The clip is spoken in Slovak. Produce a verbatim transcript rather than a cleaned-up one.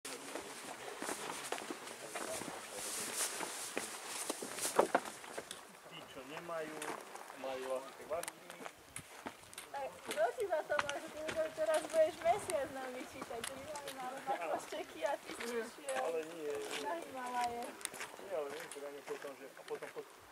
Tí, čo nemajú, majú aké vážky. Tak, kto ti za to máš? Teraz budeš mesiac nám vyčítať, že my máme málo na košteky a ty si šiel Ale nie, na Himalaje. nie, ale nie, teda nie potom, že a potom